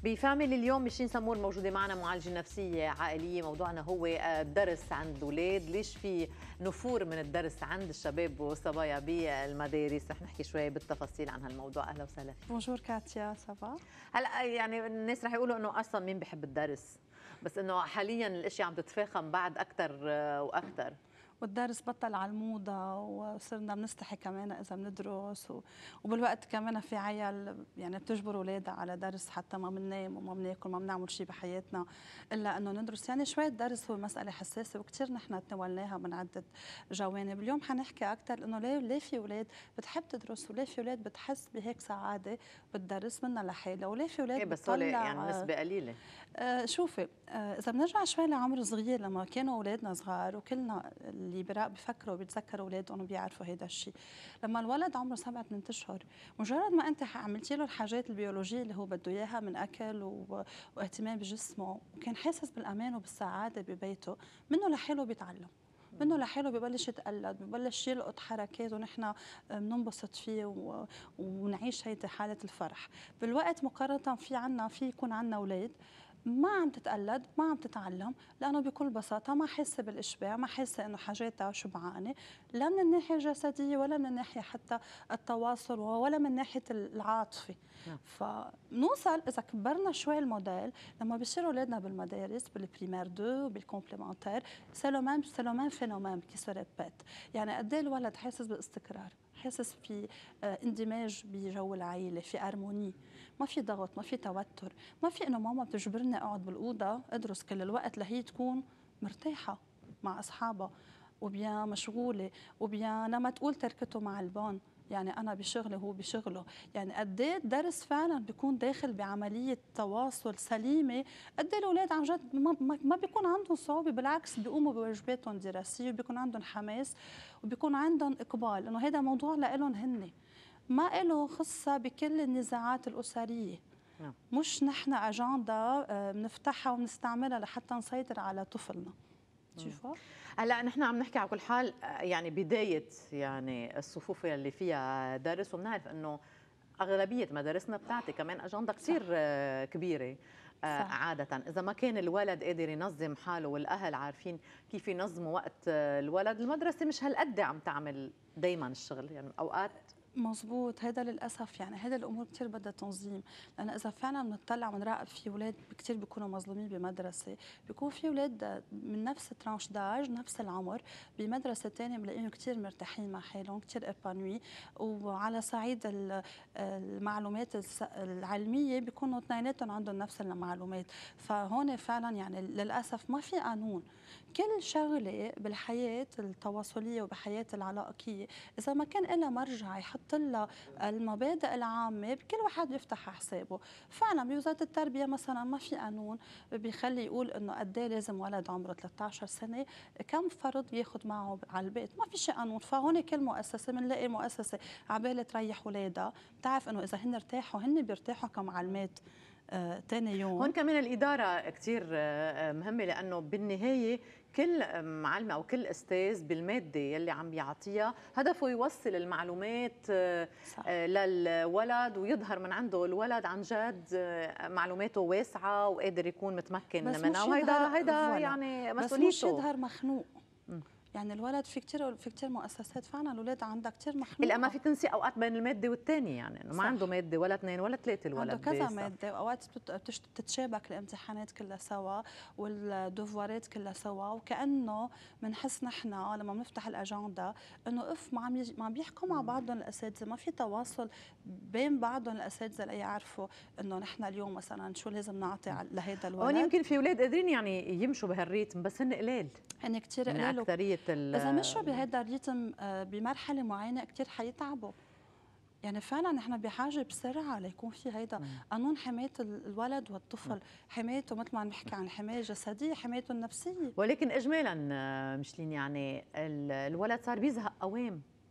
بفاميلي اليوم مشين سمور موجودة معنا معالجة نفسية عائلية. موضوعنا هو الدرس عند الأولاد، ليش في نفور من الدرس عند الشباب والصبايا بالمدارس. رح نحكي شوي بالتفاصيل عن هالموضوع. أهلا وسهلا فيك. بونجور كاتيا، سافا؟ هلا يعني الناس رح يقولوا إنه أصلا مين بحب الدرس، بس إنه حاليا الأشياء عم تتفاقم بعد أكثر وأكثر، والدرس بطل على الموضة وصرنا بنستحي كمان إذا بندرس وبالوقت كمان في عيال يعني بتجبر أولادها على درس حتى ما بننام وما بناكل ما بنعمل شيء بحياتنا إلا إنه ندرس. يعني شوية درس هو مسألة حساسة وكثير نحن تناولناها من عدة جوانب. اليوم حنحكي أكثر إنه ليه في أولاد بتحب تدرس وليه في أولاد بتحس بهيك سعادة بالدرس منها لحالها وليه في إيه أولاد بس هول يعني بتطلع. نسبة قليلة. شوفي، إذا بنرجع شوي لعمر صغير لما كانوا أولادنا صغار وكلنا اللي بيفكروا بيتذكروا أولادهم وبيعرفوا هيدا الشيء. لما الولد عمره 7 8 أشهر مجرد ما أنت عملتي له الحاجات البيولوجية اللي هو بده إياها من أكل واهتمام بجسمه وكان حاسس بالأمان وبالسعادة ببيته، منه لحاله بيتعلم، منه لحاله ببلش يتقلد، ببلش يلقط حركات ونحن بننبسط فيه ونعيش هيدي حالة الفرح. بالوقت مقارنة في يكون عنا أولاد ما عم تتقلد، ما عم تتعلم، لأنه بكل بساطة ما حاسة بالإشباع، ما حاسة إنه حاجاتها شبعانة، لا من الناحية الجسدية ولا من الناحية حتى التواصل ولا من ناحية العاطفة. نعم. فنوصل إذا كبرنا شوي الموديل لما بيصيروا أولادنا بالمدارس بالبريمير 2 بالكومبليمنتير سي لو ميم فينومين كي سو ريبيت. يعني قد ايه الولد حاسس باستقرار، حاسس في اندماج بجو العائله، في ارموني، ما في ضغط، ما في توتر، ما في انه ماما بتجبرني اقعد بالاوضه ادرس كل الوقت لهي تكون مرتاحه مع اصحابها وبيان مشغوله وبيان لما تقول تركته مع البان. يعني انا بشغلي وهو بشغله. يعني قد ايه الدرس فعلا بيكون داخل بعمليه تواصل سليمه. قد ايه الاولاد عن جد ما بيكون عندهم صعوبه، بالعكس بيقوموا بواجباتهم الدراسيه وبيكون عندهم حماس وبيكون عندهم اقبال انه هذا موضوع لهم هن، ما له خصة بكل النزاعات الأسرية. نعم. مش نحن أجندة بنفتحها ونستعملها لحتى نسيطر على طفلنا. شوفوا هلا نحن عم نحكي على كل حال يعني بداية يعني الصفوف اللي فيها درس، وبنعرف انه أغلبية مدارسنا بتعطي كمان أجندة كثير كبيرة. صح. عادة إذا ما كان الولد قادر ينظم حاله والأهل عارفين كيف ينظموا وقت الولد، المدرسة مش هالقد عم تعمل دايما الشغل، يعني أوقات. مزبوط، هذا للاسف يعني هذا الامور كثير بدها تنظيم. لان اذا فعلا بنطلع ونراقب في اولاد كثير بيكونوا مظلومين بمدرسه، بيكون في اولاد من نفس ترانش داج نفس العمر بمدرسه ثانيه بلاقيهم كثير مرتاحين مع حالهم، كثير ابانوي، وعلى صعيد المعلومات العلميه بيكونوا اثنيناتهم عندهم نفس المعلومات. فهون فعلا يعني للاسف ما في قانون. كل شغله بالحياه التواصليه وبحياه العلاقيه اذا ما كان لها مرجع يحط لها المبادئ العامه بكل واحد بيفتح حسابه. فعلا بوزاره التربيه مثلا ما في قانون بيخلي يقول انه قد ايه لازم ولد عمره 13 سنه كم فرض ياخذ معه على البيت، ما في شيء قانون. فهون كل مؤسسه بنلاقي مؤسسه عبالة تريح اولادها بتعرف انه اذا هن ارتاحوا هن بيرتاحوا كمعلمات تاني هون يوم. كمان الإدارة كتير مهمة، لأنه بالنهاية كل معلمة أو كل أستاذ بالمادة يلي عم بيعطيها هدفه يوصل المعلومات صح. للولد، ويظهر من عنده الولد عن جد معلوماته واسعة وقادر يكون متمكن بس منها، مش يظهر وهيدا فوالا، يعني بس مش مسؤوليته. يظهر مخنوق. يعني الولد في كتير مؤسسات فعلا الاولاد عندها كتير إلا ما مخنوقه. في تنسيق أوقات بين المادة والتانية، يعني إنه ما عنده صح. مادة ولا اثنين ولا ثلاثة عنده الولد كذا بالصف. مادة وأوقات بتتشابك الامتحانات كلها سوا والدوفوارات كلها سوا، وكأنه بنحس نحن لما بنفتح الأجندة إنه ما عم بيحكوا مع بعضهم الأساتذة، ما في تواصل بين بعضهم الأساتذة ليعرفوا إنه نحن اليوم مثلا شو لازم نعطي لهذا هون الولد. يمكن في أولاد قادرين يعني يمشوا بهالريتم، بس هن قلال هن كتير من قليل، أكثرية إذا مشوا بهذا الريتم بمرحلة معينة كتير حيتعبوا. يعني فعلا نحن بحاجه بسرعه ليكون في هيدا قانون حمايه الولد والطفل، حمايته مثل ما عم نحكي عن الحمايه الجسديه، حمايته النفسيه. ولكن إجمالا مشلين يعني الولد صار بيزهق قوام.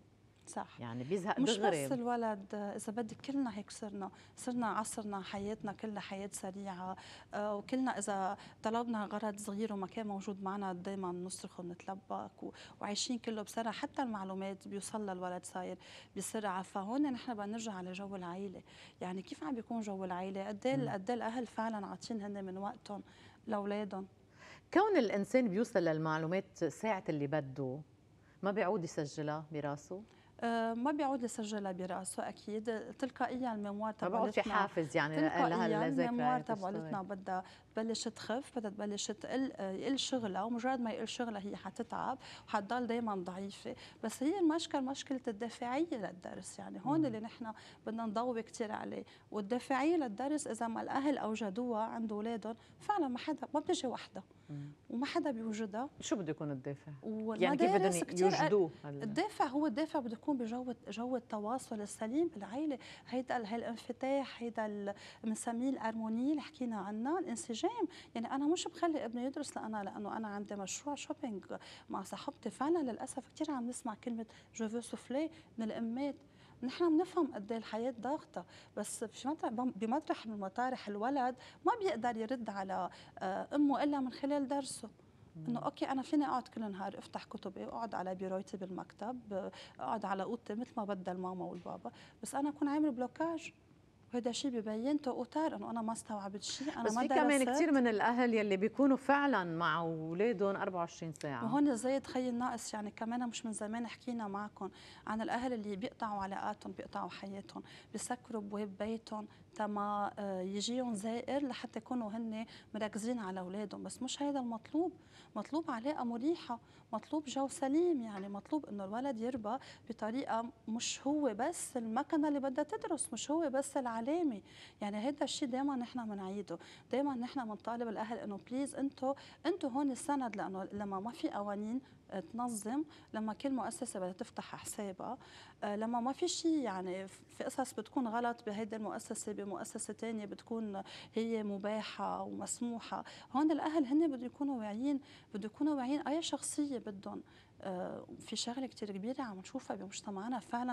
صح. يعني بيزهق مش دغري. بس الولد، اذا بدك كلنا هيك صرنا عصرنا حياتنا كلها حياه سريعه، وكلنا اذا طلبنا غرض صغير وما كان موجود معنا دائما نصرخ ونتلبك وعايشين كله بسرعه، حتى المعلومات بيوصل للولد صاير بسرعه. فهون نحن بدنا نرجع على جو العائله، يعني كيف عم بيكون جو العائله؟ قد ايه الاهل فعلا عاطين هن من وقتهم لاولادهم. كون الانسان بيوصل للمعلومات ساعة اللي بده، ما بيعود يسجلها براسه؟ ما بيعود يسجلها براسه اكيد، تلقائيا الميموار ما بقعد في تبعولتنا حافز يعني تلقائيا الميموار لهالذاكرة تشتغل. تبعولتنا بدها تبلش تخف، بدها تبلش يقل شغلها، ومجرد ما يقل شغلها هي حتتعب وحتضل دائما ضعيفه. بس هي المشكله مشكله الدافعيه للدرس، يعني هون اللي نحن بدنا نضوي كثير عليه. والدافعيه للدرس اذا ما الاهل اوجدوها عند اولادهم فعلا ما بتجي وحدها وما حدا بيوجدها. شو بده يكون الدافع؟ يعني كيف بدهم والمدارس كثير يوجدوه؟ الدافع بده يكون جو التواصل السليم بالعائله، هيدا الانفتاح، هيدا بنسميه الارمونيه اللي حكينا عنها، الانسجام. يعني انا مش بخلي ابني يدرس لانه انا عندي مشروع شوبينج مع صاحبتي. فعلا للاسف كثير عم نسمع كلمه جو فو سوفلي من الامات. نحن بنفهم قد ايه الحياه ضاغطه، بس بمطرح من مطارح الولد ما بيقدر يرد على امه الا من خلال درسه. انه اوكي انا فيني اقعد كل النهار افتح كتبي واقعد على بيروتي بالمكتب، اقعد على اوضتي مثل ما بدها الماما والبابا، بس انا اكون عامل بلوكاج. وهذا شيء ببين توقتار انه انا ما استوعبت شيء، انا بس ما في درست. كمان كثير من الاهل يلي بيكونوا فعلا مع اولادهم 24 ساعه. وهون ازاي تخيل ناقص، يعني كمان مش من زمان حكينا معكم عن الاهل اللي بيقطعوا علاقاتهم، بيقطعوا حياتهم، بيسكروا بواب بيتهم تما يجيهم زائر لحتى يكونوا هن مركزين على اولادهم. بس مش هذا المطلوب، مطلوب علاقه مريحه، مطلوب جو سليم، يعني مطلوب انه الولد يربى بطريقه مش هو بس المكنه اللي بدها تدرس، مش هو بس العلامه. يعني هذا الشيء دائما نحن بنعيده، دائما نحن بنطالب الاهل انه بليز انتوا هون السند، لانه لما ما في قوانين تنظم، لما كل مؤسسه بدها تفتح حسابها، لما ما في شيء، يعني في قصص بتكون غلط بهيدي المؤسسه بمؤسسه ثانيه بتكون هي مباحه ومسموحه. هون الاهل هن بده يكونوا واعيين، بده يكونوا واعيين اي شخصيه بدهم. في شغله كثير كبيره عم نشوفها بمجتمعنا فعلا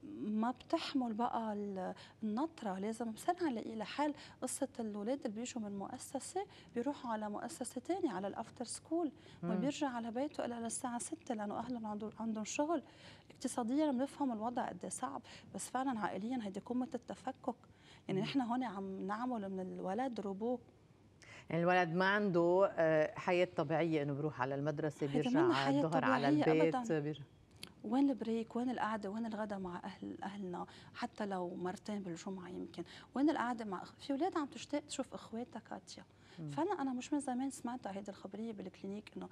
ما بتحمل بقى النطره. لازم بصير نلاقي لها حل. قصه الاولاد اللي بيجوا من مؤسسه بيروحوا على مؤسسه ثانيه على الافتر سكول، وبيرجع على بيته الا للساعه 6 لانه اهلهم عندهم شغل. اقتصاديا بنفهم الوضع قد صعب، بس فعلا عائليا هيدي قمه التفكك. يعني نحن هون عم نعمل من الولد روبو. يعني الولد ما عنده حياة طبيعية، انه بيروح على المدرسة بيرجع حياه الظهر على طبيعيه البيت ابدا. وين البريك؟ وين القعده؟ وين الغداء مع اهلنا؟ حتى لو مرتين بالجمعه يمكن. وين القعده مع في اولاد عم تشتاق تشوف اخواتها كاتيا. فعلا انا مش من زمان سمعت هيدي الخبريه بالكلينيك انه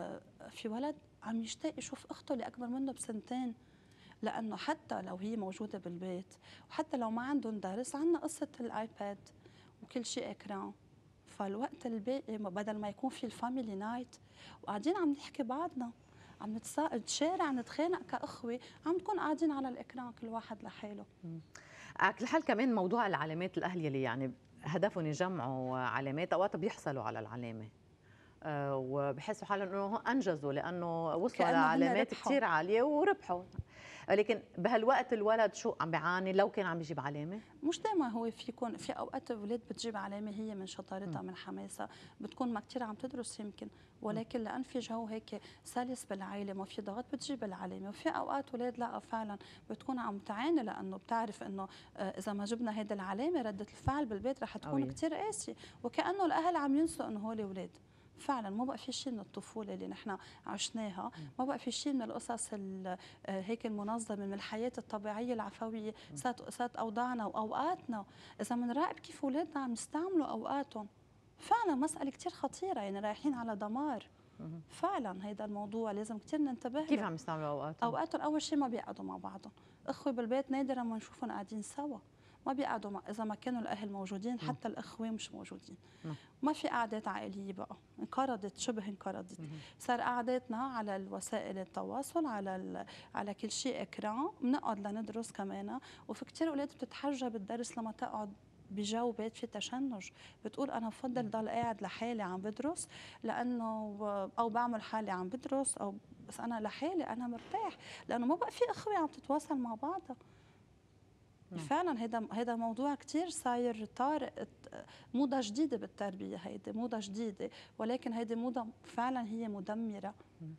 في ولد عم يشتاق يشوف اخته اللي اكبر منه بسنتين، لانه حتى لو هي موجوده بالبيت وحتى لو ما عندهم درس، عندنا قصه الايباد وكل شيء اكران. فالوقت الباقي بدل ما يكون في الفاميلي نايت وقاعدين عم نحكي بعضنا، عم نتشارع نتخانق كأخوة، عم نكون قاعدين على الإكران كل واحد لحاله. على كل حال كمان موضوع العلامات، الأهل يلي يعني هدفهم يجمعوا علامات أوقات بيحصلوا على العلامة وبحسوا حالهم انه انجزوا لانه وصلوا لعلامات كثير عاليه وربحوا. لكن بهالوقت الولد شو عم بيعاني لو كان عم بيجيب علامه؟ مش دائما هو في يكون في اوقات الاولاد بتجيب علامه هي من شطارتها من حماسها، بتكون ما كثير عم تدرس يمكن، ولكن لان في جو هيك سلس بالعائله ما في ضغط بتجيب العلامه. وفي اوقات اولاد لا فعلا بتكون عم تعاني لانه بتعرف انه اذا ما جبنا هيدي العلامه رده الفعل بالبيت رح تكون كثير قاسيه، وكانه الاهل عم ينسوا انه هول اولاد. فعلا ما بقى في شيء من الطفوله اللي نحن عشناها، ما بقى في شيء من القصص هيك المنظمه من الحياه الطبيعيه العفويه. صارت اوضاعنا واوقاتنا، اذا بنراقب كيف اولادنا عم يستعملوا اوقاتهم فعلا مساله كثير خطيره، يعني رايحين على دمار. فعلا هيدا الموضوع لازم كثير ننتبه له. كيف عم يستعملوا اوقاتهم؟ اوقاتهم اول شيء ما بيقعدوا مع بعضهم، اخوه بالبيت نادرا ما نشوفهم قاعدين سوا، ما بيقعدوا اذا ما كانوا الاهل موجودين حتى الاخوه مش موجودين. ما في قعدات عائليه بقى، انقرضت، شبه انقرضت. صار قعداتنا على الوسائل التواصل، على كل شيء اكران، بنقعد لندرس كمان. وفي كثير اولاد بتتحجب الدرس لما تقعد بجاوبت في تشنج، بتقول انا بفضل ضل قاعد لحالي عم بدرس لانه او بعمل حالي عم بدرس او بس انا لحالي انا مرتاح لانه ما بقى في اخوه عم تتواصل مع بعضها. فعلا هذا موضوع كثير صاير طارئ، موضة جديدة بالتربية، هيدي موضة جديدة، ولكن هيدي موضة فعلا هي مدمرة.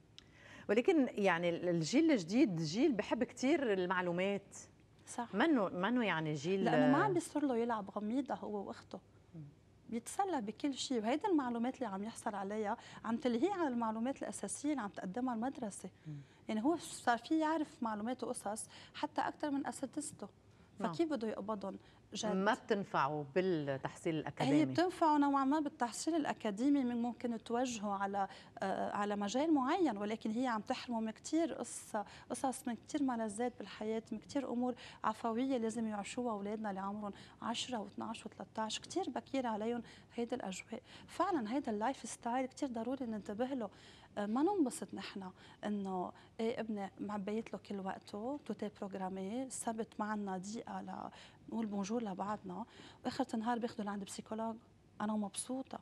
ولكن يعني الجيل الجديد جيل بحب كثير المعلومات، صح، منه يعني جيل، لأنه ما عم بيصير له يلعب غميضة هو وأخته، بيتسلى بكل شيء، وهيدي المعلومات اللي عم يحصل عليها عم تلهيه عن المعلومات الأساسية اللي عم تقدمها المدرسة. يعني هو صار في يعرف معلومات وقصص حتى أكثر من أساتذته، فكيف بده يقبضهم جد؟ ما بتنفعه بالتحصيل هي الأكاديمي. بتنفعه نوعا ما بالتحصيل الأكاديمي، ممكن توجهه على مجال معين، ولكن هي عم تحرمه من كثير قصص من كثير ملذات بالحياة، من كثير أمور عفوية لازم يعيشوها أولادنا اللي عمرهم 10 و12 و13، كثير بكير عليهم هيدي الأجواء. فعلا هيدا اللايف ستايل كثير ضروري ننتبه له. ما ننبسط نحن انه ايه ابني معبيت له كل وقته توتي بروجرامي، السبت ما عندنا دقيقه نقول بونجور لبعضنا، واخر النهار باخده لعند بسيكولوج انا مبسوطه.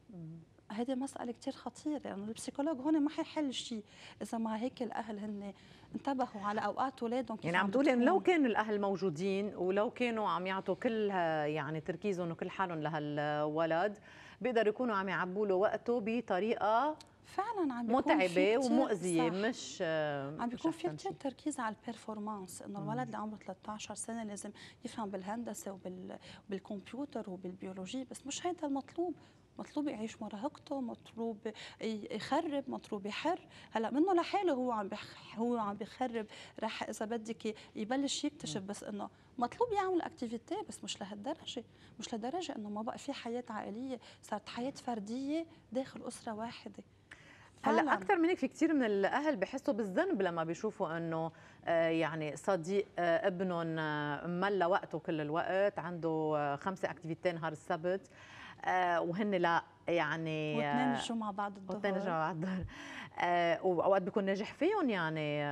هيدي مسألة كتير خطيرة لأنه يعني البسيكولوج هون ما حيحل شيء إذا ما هيك الأهل هن انتبهوا على أوقات أولادهم كيف يعني عم تقولي إنه لو كانوا الأهل موجودين ولو كانوا عم يعطوا كل يعني تركيزهم وكل حالهم لهالولد بيقدروا يكونوا عم يعبوا له وقته بطريقة فعلا عم بيكون متعبة ومؤذية، مش عم بيكون في كثير تركيز على البيرفورمانس، انه الولد اللي عمره 13 سنه لازم يفهم بالهندسه وبالكمبيوتر وبالبيولوجي، بس مش هيدا المطلوب. مطلوب يعيش مراهقته، مطلوب يخرب، مطلوب يحر. هلا منه لحاله هو عم بيخرب، رح اذا بدك يبلش يكتشف، بس انه مطلوب يعمل اكتيفيتي، بس مش لهالدرجه، مش لدرجه انه ما بقى في حياه عائليه، صارت حياه فرديه داخل اسره واحده. هلا اكثر من هيك في كثير من الاهل بحسوا بالذنب لما بيشوفوا انه يعني صديق ابنهم ملى وقته كل الوقت، عنده 5 اكتيفيتي نهار السبت وهن لا يعني واثنين يجوا مع بعض الظهر، واثنين يجوا مع بعض الظهر واوقات بيكون ناجح فيهم يعني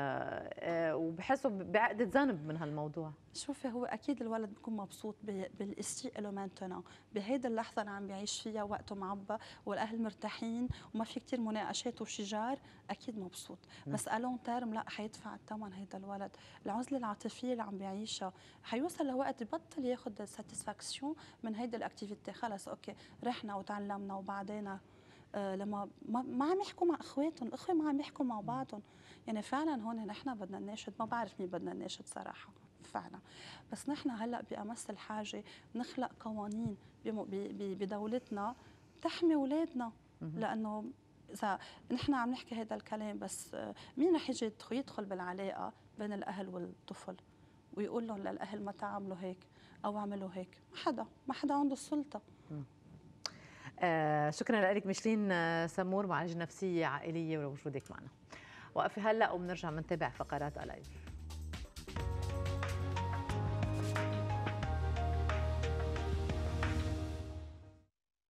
وبحسوا بعقدة ذنب من هالموضوع. شوفي هو اكيد الولد بيكون مبسوط بالاشياء له مانتنا بهيدي اللحظه اللي عم بيعيش فيها، وقته معبى والاهل مرتاحين وما في كثير مناقشات وشجار، اكيد مبسوط. بس الون تيرم لا، حيدفع الثمن هيدا الولد، العزله العاطفيه اللي عم بيعيشها، حيوصل لوقت يبطل ياخذ ساتسفاكسيون من هيدي الاكتيفيتي. خلص اوكي رحنا وتعلمنا وبعدين لما ما عم يحكوا مع اخواتهم، الاخوه ما عم يحكوا مع بعضهم. يعني فعلا هون نحن بدنا نناشد، ما بعرف مين بدنا نناشد صراحه فعلا، بس نحن هلا بأمس الحاجه نخلق قوانين بدولتنا تحمي اولادنا، لانه اذا نحن عم نحكي هذا الكلام بس مين رح يجي يدخل بالعلاقه بين الاهل والطفل ويقول لهم للاهل ما تعملوا هيك او اعملوا هيك؟ ما حدا عنده السلطه. شكرا لك ميشلين سمور، معالجة نفسية عائلية، ولوجودك معنا. وقفي هلا وبنرجع بنتابع فقرات ألايف.